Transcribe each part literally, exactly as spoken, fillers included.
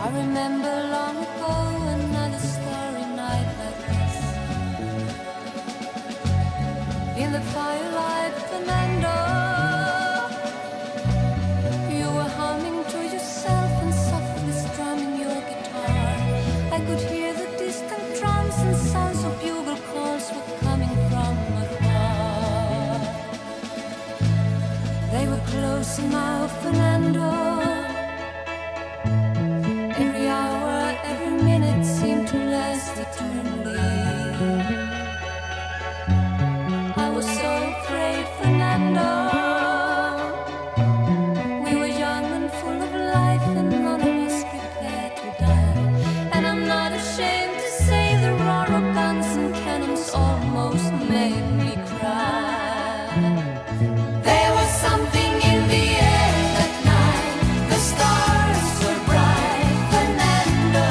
I remember long ago another starry night like this. In the firelight, Fernando, you were humming to yourself and softly strumming your guitar. I could hear the distant drums and sounds of bugle calls were coming from afar. They were close now, Fernando. Every hour, every minute seemed to last eternally. I was so afraid, Fernando. We were young and full of life, and none of us prepared to die. And I'm not ashamed to say the roar of guns and cannons almost made me cry. There was something in the air that night. The stars were bright, Fernando.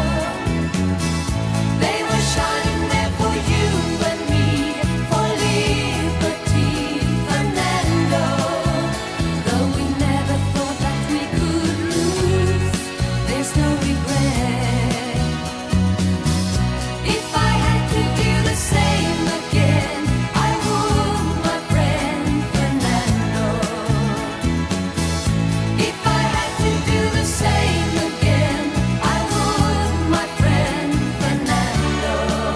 They were shining there for you and me, for liberty, Fernando. Though we never thought that we could lose, there's no regret. If I had to do the same again, I would, my friend Fernando. If I had to do the same again, I would, my friend Fernando.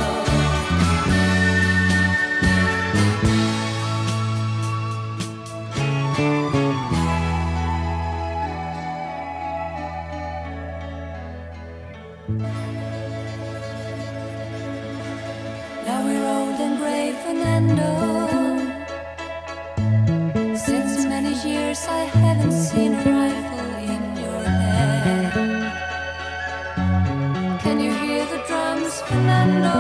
Now we're old and gray, Fernando. Since many years I haven't seen a rifle in your hand. Can you hear the drums, Fernando?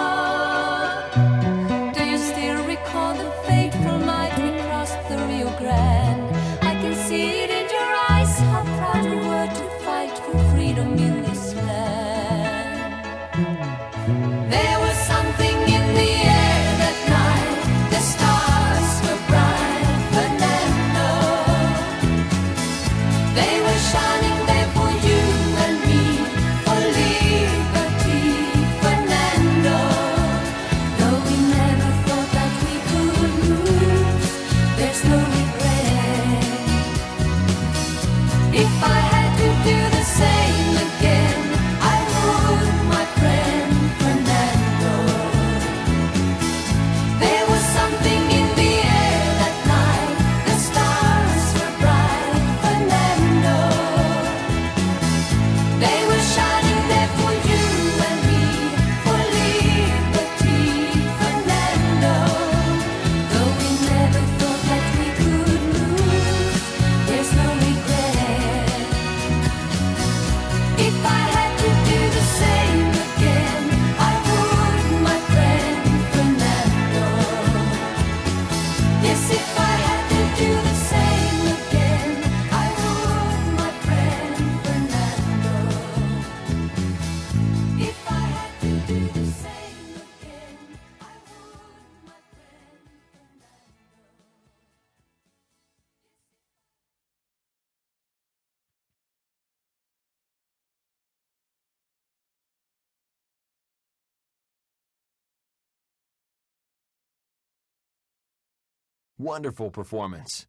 Do you still recall the fateful night we crossed the Rio Grande? I can see it in your eyes, how proud you were to fight for freedom in this land. There was something in the air that night. The stars were bright, Fernando. They were shining there for you and me, for liberty, Fernando. Though we never thought that we could lose, there's no regret. If I had to do the same again, I would, my friend Fernando. There was something in the air that night. The stars were bright, Fernando. They were shining there for you and me, for liberty, Fernando. Though we never thought that we could lose, there's no regret. If I had to do the same again, I would, my friend Fernando. Yes, if I had to do the same again, I would, my friend Fernando. If I had to do the same again, I would, my friend Fernando. Wonderful performance.